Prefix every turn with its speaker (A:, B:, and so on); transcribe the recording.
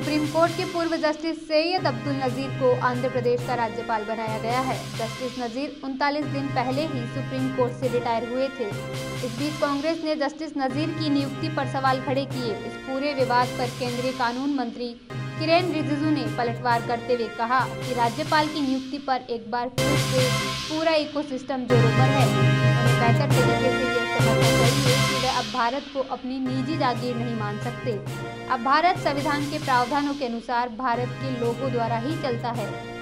A: Supreme court के पूर्व justice Syed Abdul Nazeer को आंध्र प्रदेश का राज्यपाल बनाया गया है। जस्टिस नजीर 39 दिन पहले ही सुप्रीम कोर्ट से रिटायर हुए थे। इस बीच कांग्रेस ने जस्टिस नजीर की नियुक्ति पर सवाल खड़े किए। इस पूरे विवाद पर केंद्रीय कानून मंत्री किरेन रिजिजू ने पलटवार करते हुए कहा कि राज्यपाल की नियुक्ति पर एक बार फिर से पूरा इकोसिस्टम जोरों पर है। उन्हें बेहतर तरीके से यह समझना चाहिए कि वे अब भारत को अपनी निजी जागीर नहीं मान सकते। अब भारत संविधान के प्रावधानों के अनुसार भारत के लोगों द्वारा ही चलता है।